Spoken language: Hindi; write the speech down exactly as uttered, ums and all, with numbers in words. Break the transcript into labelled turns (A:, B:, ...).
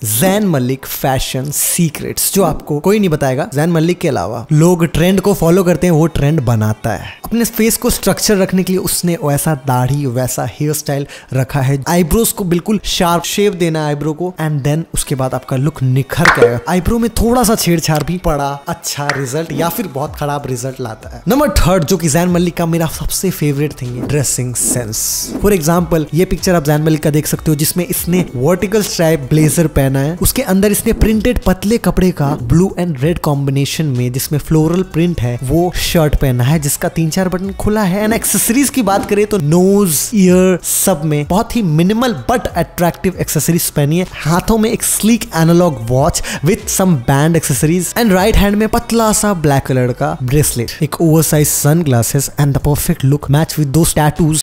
A: जैन मलिक फैशन सीक्रेट्स, जो आपको कोई नहीं बताएगा जैन मलिक के अलावा। लोग ट्रेंड को फॉलो करते हैं, वो ट्रेंड बनाता है। अपने फेस को स्ट्रक्चर रखने के लिए उसने वैसा दाढ़ी वैसा हेयर स्टाइल रखा है। आईब्रोज को बिल्कुल शार्प शेप देना है आईब्रो को, एंड देन उसके बाद आपका लुक निखर के आएगा। आईब्रो में थोड़ा सा छेड़छाड़ भी बड़ा अच्छा रिजल्ट या फिर बहुत खराब रिजल्ट लाता है। नंबर थर्ड जो कि जैन मलिक का मेरा सबसे फेवरेट थिंग है, ड्रेसिंग सेंस। फॉर एग्जाम्पल ये पिक्चर आप जैन मलिक का देख सकते हो जिसमें इसने वर्टिकल स्ट्राइप ब्लेजर पहना है, उसके अंदर इसने प्रिंटेड पतले कपड़े का ब्लू एंड रेड कॉम्बिनेशन में जिसमें फ्लोरल प्रिंट है वो शर्ट पहना है जिसका तीन चार बटन खुला है। एंड एक्सेसरीज की बात करें तो नोज ईयर सब में बहुत ही मिनिमल बट अट्रैक्टिव एक्सेसरीज पहनी है। हाथों में एक sleek analog watch with some band accessories and right hand में पतला सा ब्लैक कलर का ब्रेसलेट, एक oversize sunglasses and the perfect look match with those tattoos